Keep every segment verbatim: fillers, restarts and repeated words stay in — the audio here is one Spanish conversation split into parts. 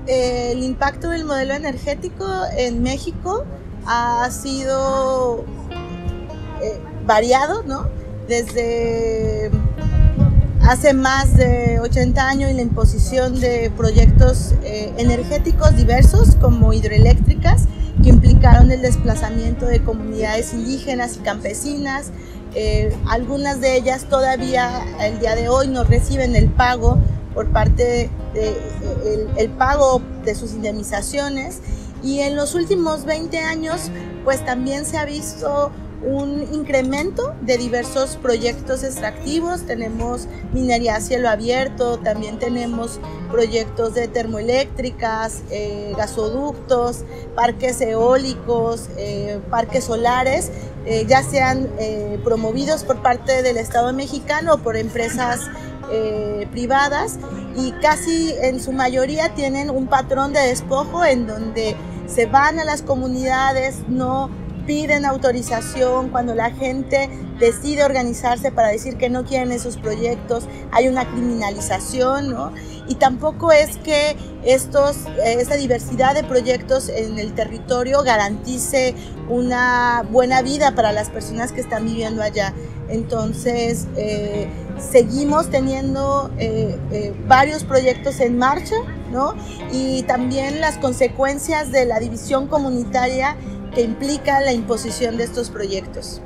eh, el impacto del modelo energético en México ha sido eh, variado, ¿no? Desde hace más de ochenta años y la imposición de proyectos eh, energéticos diversos como hidroeléctricas que implicaron el desplazamiento de comunidades indígenas y campesinas. Eh, algunas de ellas todavía el día de hoy no reciben el pago por parte de, de el, el pago de sus indemnizaciones, y en los últimos veinte años pues también se ha visto un incremento de diversos proyectos extractivos. Tenemos minería a cielo abierto, también tenemos proyectos de termoeléctricas, eh, gasoductos, parques eólicos, eh, parques solares, eh, ya sean eh, promovidos por parte del Estado mexicano o por empresas eh, privadas, y casi en su mayoría tienen un patrón de despojo en donde se van a las comunidades, no piden autorización. Cuando la gente decide organizarse para decir que no quieren esos proyectos, hay una criminalización, ¿no? Y tampoco es que estos, esta diversidad de proyectos en el territorio garantice una buena vida para las personas que están viviendo allá. Entonces, eh, seguimos teniendo eh, eh, varios proyectos en marcha, ¿no? Y también las consecuencias de la división comunitaria que implica la imposición de estos proyectos.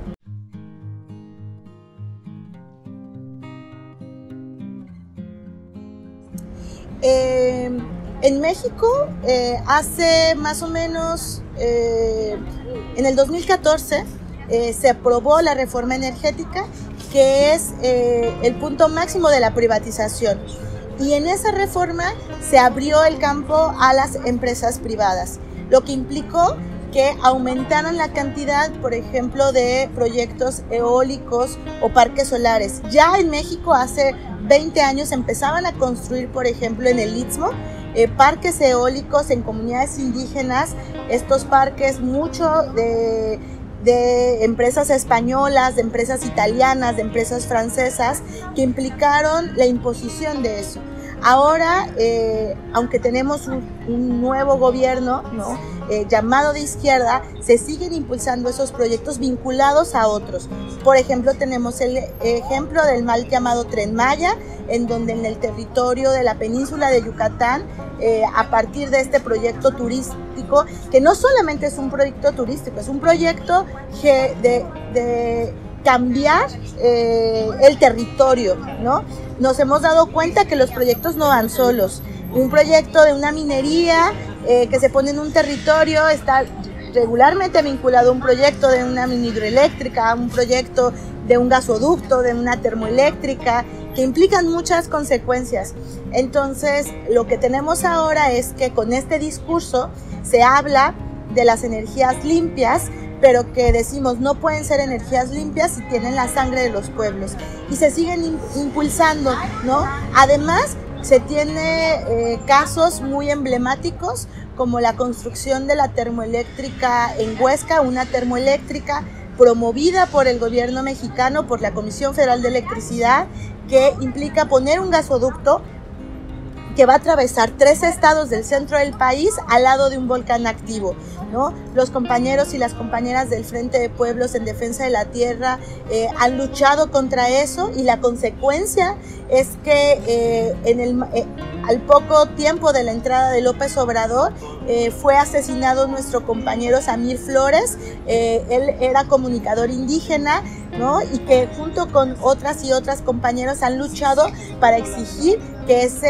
Eh, en México, eh, hace más o menos, eh, en el dos mil catorce, eh, se aprobó la reforma energética, que es eh, el punto máximo de la privatización. Y en esa reforma se abrió el campo a las empresas privadas, lo que implicó que aumentaron la cantidad, por ejemplo, de proyectos eólicos o parques solares. Ya en México hace veinte años empezaban a construir, por ejemplo, en el Istmo, eh, parques eólicos en comunidades indígenas. Estos parques, mucho de, de empresas españolas, de empresas italianas, de empresas francesas, que implicaron la imposición de eso. Ahora, eh, aunque tenemos un, un nuevo gobierno, ¿no? eh, llamado de izquierda, se siguen impulsando esos proyectos vinculados a otros. Por ejemplo, tenemos el ejemplo del mal llamado Tren Maya, en donde en el territorio de la península de Yucatán, eh, a partir de este proyecto turístico, que no solamente es un proyecto turístico, es un proyecto que de, de cambiar eh, el territorio, ¿no? Nos hemos dado cuenta que los proyectos no van solos. Un proyecto de una minería eh, que se pone en un territorio está regularmente vinculado a un proyecto de una mini hidroeléctrica, a un proyecto de un gasoducto, de una termoeléctrica, que implican muchas consecuencias. Entonces, lo que tenemos ahora es que con este discurso se habla de las energías limpias, pero que decimos no pueden ser energías limpias si tienen la sangre de los pueblos, y se siguen impulsando, ¿no? Además, se tiene eh, casos muy emblemáticos como la construcción de la termoeléctrica en Huesca, una termoeléctrica promovida por el gobierno mexicano, por la Comisión Federal de Electricidad, que implica poner un gasoducto que va a atravesar tres estados del centro del país al lado de un volcán activo, ¿no? Los compañeros y las compañeras del Frente de Pueblos en Defensa de la Tierra eh, han luchado contra eso, y la consecuencia es que eh, en el, eh, al poco tiempo de la entrada de López Obrador eh, fue asesinado nuestro compañero Samir Flores. Eh, él era comunicador indígena, ¿no? Y que junto con otras y otras compañeros han luchado para exigir que ese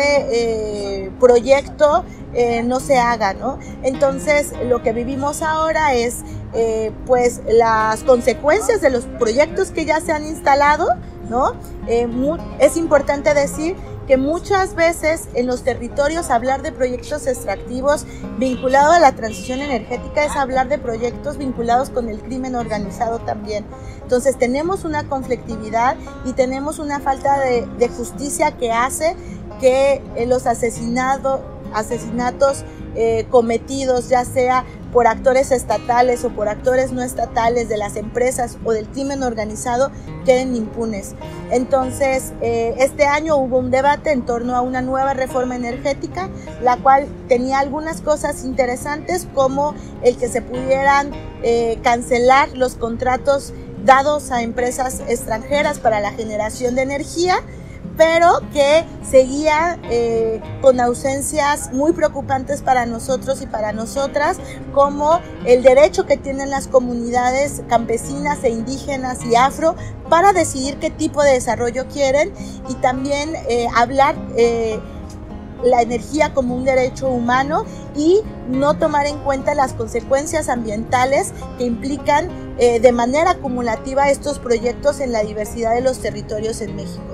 eh, proyecto eh, no se haga, ¿no? Entonces, lo que vivimos ahora es eh, pues las consecuencias de los proyectos que ya se han instalado, ¿no? Eh, muy, es importante decir que muchas veces en los territorios hablar de proyectos extractivos vinculados a la transición energética es hablar de proyectos vinculados con el crimen organizado también. Entonces tenemos una conflictividad y tenemos una falta de, de justicia que hace que eh, los asesinados, asesinatos eh, cometidos, ya sea por actores estatales o por actores no estatales de las empresas o del crimen organizado queden impunes. Entonces, eh, este año hubo un debate en torno a una nueva reforma energética, la cual tenía algunas cosas interesantes, como el que se pudieran eh, cancelar los contratos dados a empresas extranjeras para la generación de energía, pero que seguía eh, con ausencias muy preocupantes para nosotros y para nosotras, como el derecho que tienen las comunidades campesinas e indígenas y afro para decidir qué tipo de desarrollo quieren, y también eh, hablar eh, la energía como un derecho humano y no tomar en cuenta las consecuencias ambientales que implican eh, de manera acumulativa estos proyectos en la diversidad de los territorios en México.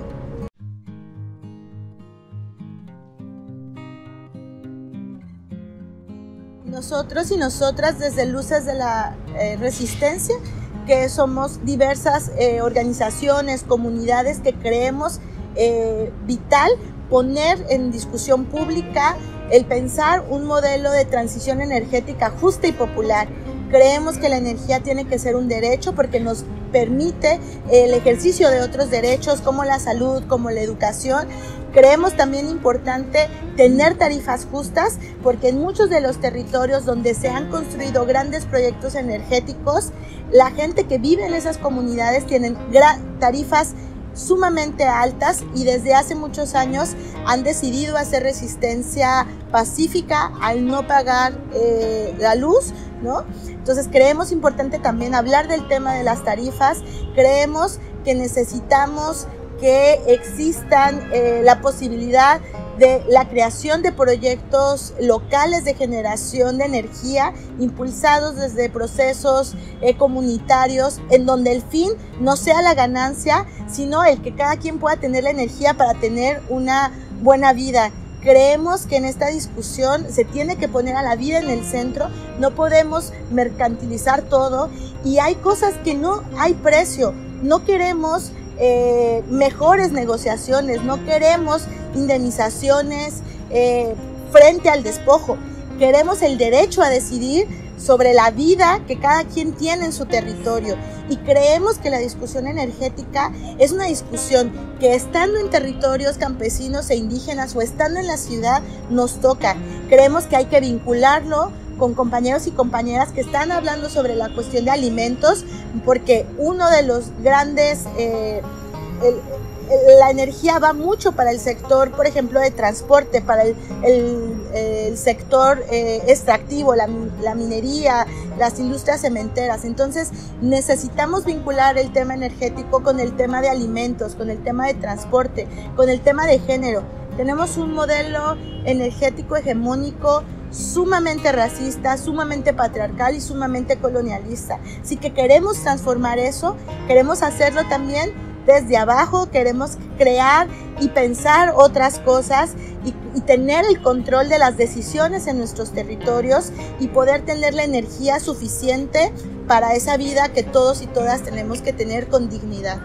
Nosotros y nosotras desde Luces de la eh, Resistencia, que somos diversas eh, organizaciones, comunidades que creemos eh, vital poner en discusión pública el pensar un modelo de transición energética justa y popular. Creemos que la energía tiene que ser un derecho porque nos permite el ejercicio de otros derechos como la salud, como la educación. Creemos también importante tener tarifas justas porque en muchos de los territorios donde se han construido grandes proyectos energéticos, la gente que vive en esas comunidades tienen tarifas sumamente altas y desde hace muchos años han decidido hacer resistencia pacífica al no pagar eh, la luz, ¿no? Entonces creemos importante también hablar del tema de las tarifas. Creemos que necesitamos que existan eh, la posibilidad de la creación de proyectos locales de generación de energía impulsados desde procesos eh, comunitarios, en donde el fin no sea la ganancia, sino el que cada quien pueda tener la energía para tener una buena vida. Creemos que en esta discusión se tiene que poner a la vida en el centro, no podemos mercantilizar todo y hay cosas que no hay precio. No queremos Eh, mejores negociaciones, no queremos indemnizaciones eh, frente al despojo, queremos el derecho a decidir sobre la vida que cada quien tiene en su territorio y creemos que la discusión energética es una discusión que estando en territorios campesinos e indígenas o estando en la ciudad nos toca. Creemos que hay que vincularlo con compañeros y compañeras que están hablando sobre la cuestión de alimentos, porque uno de los grandes, eh, el, el, la energía va mucho para el sector, por ejemplo, de transporte, para el, el, el sector eh, extractivo, la, la minería, las industrias cementeras. Entonces necesitamos vincular el tema energético con el tema de alimentos, con el tema de transporte, con el tema de género. Tenemos un modelo energético hegemónico sumamente racista, sumamente patriarcal y sumamente colonialista. Así que queremos transformar eso, queremos hacerlo también desde abajo, queremos crear y pensar otras cosas y, y tener el control de las decisiones en nuestros territorios y poder tener la energía suficiente para esa vida que todos y todas tenemos que tener con dignidad.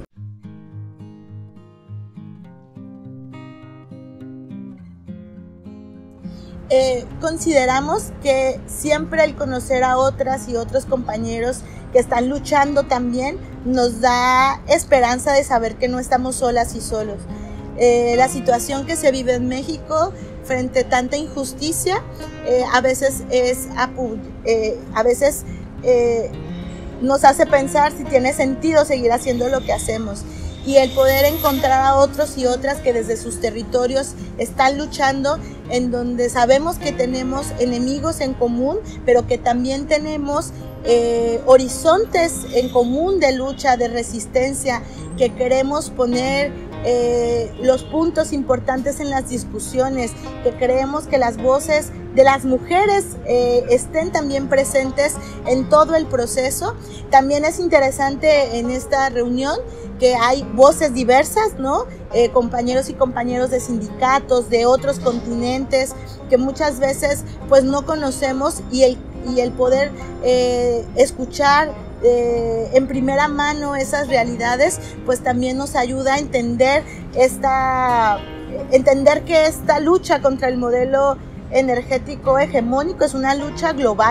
Eh, consideramos que siempre el conocer a otras y otros compañeros que están luchando también nos da esperanza de saber que no estamos solas y solos. Eh, la situación que se vive en México frente a tanta injusticia eh, a veces es eh, a veces eh, nos hace pensar si tiene sentido seguir haciendo lo que hacemos. Y el poder encontrar a otros y otras que desde sus territorios están luchando, en donde sabemos que tenemos enemigos en común, pero que también tenemos eh, horizontes en común de lucha, de resistencia, que queremos poner eh, los puntos importantes en las discusiones, que creemos que las voces de las mujeres eh, estén también presentes en todo el proceso. También es interesante en esta reunión que hay voces diversas, ¿no? Eh, compañeros y compañeros de sindicatos, de otros continentes, que muchas veces pues no conocemos y el, y el poder eh, escuchar eh, en primera mano esas realidades, pues también nos ayuda a entender, esta, entender que esta lucha contra el modelo energético hegemónico es una lucha global.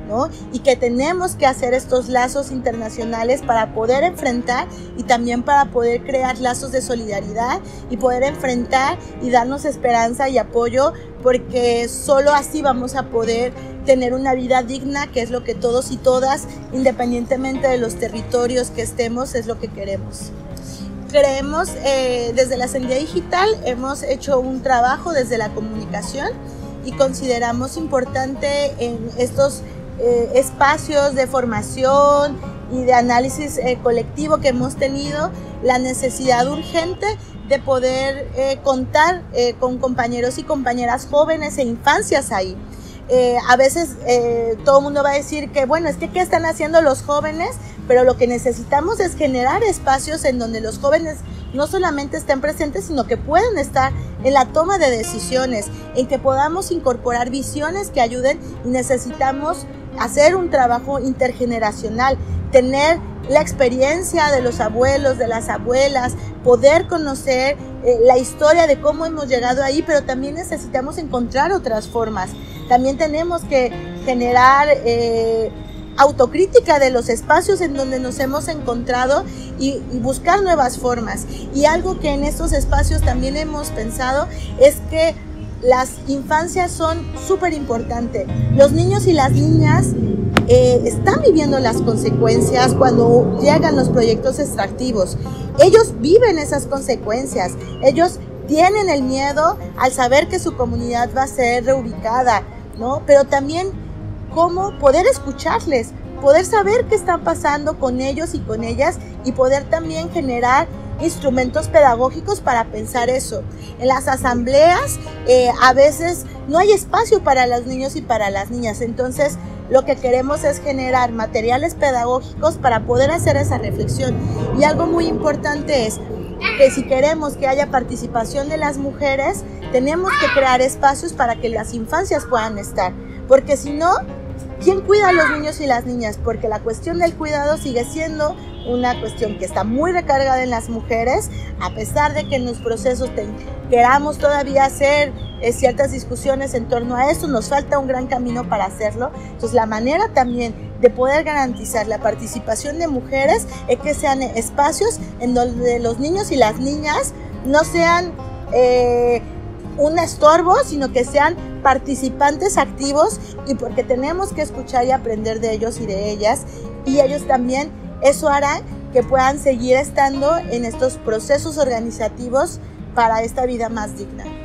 ¿no? Y que tenemos que hacer estos lazos internacionales para poder enfrentar y también para poder crear lazos de solidaridad y poder enfrentar y darnos esperanza y apoyo, porque solo así vamos a poder tener una vida digna, que es lo que todos y todas, independientemente de los territorios que estemos, es lo que queremos. Creemos, eh, desde la Sendía Digital, hemos hecho un trabajo desde la comunicación y consideramos importante en estos eh, espacios de formación y de análisis eh, colectivo que hemos tenido, la necesidad urgente de poder eh, contar eh, con compañeros y compañeras jóvenes e infancias ahí. Eh, a veces eh, todo el mundo va a decir que, bueno, es que ¿qué están haciendo los jóvenes? Pero lo que necesitamos es generar espacios en donde los jóvenes no solamente estén presentes, sino que puedan estar en la toma de decisiones, en que podamos incorporar visiones que ayuden, y necesitamos hacer un trabajo intergeneracional, tener la experiencia de los abuelos, de las abuelas, poder conocer eh, la historia de cómo hemos llegado ahí, pero también necesitamos encontrar otras formas. También tenemos que generar eh, autocrítica de los espacios en donde nos hemos encontrado y, y buscar nuevas formas. Y algo que en estos espacios también hemos pensado es que las infancias son súper importantes. Los niños y las niñas eh, están viviendo las consecuencias cuando llegan los proyectos extractivos. Ellos viven esas consecuencias. Ellos tienen el miedo al saber que su comunidad va a ser reubicada, ¿no? Pero también cómo poder escucharles, poder saber qué está pasando con ellos y con ellas, y poder también generar instrumentos pedagógicos para pensar eso. En las asambleas eh, a veces no hay espacio para los niños y para las niñas, entonces lo que queremos es generar materiales pedagógicos para poder hacer esa reflexión. Y algo muy importante es que si queremos que haya participación de las mujeres, tenemos que crear espacios para que las infancias puedan estar, porque si no, ¿quién cuida a los niños y las niñas? Porque la cuestión del cuidado sigue siendo una cuestión que está muy recargada en las mujeres, a pesar de que en los procesos te, queramos todavía hacer eh, ciertas discusiones en torno a esto, nos falta un gran camino para hacerlo. Entonces, la manera también de poder garantizar la participación de mujeres es que sean espacios en donde los niños y las niñas no sean eh, un estorbo, sino que sean participantes activos, y porque tenemos que escuchar y aprender de ellos y de ellas, y ellos también, eso hará que puedan seguir estando en estos procesos organizativos para esta vida más digna.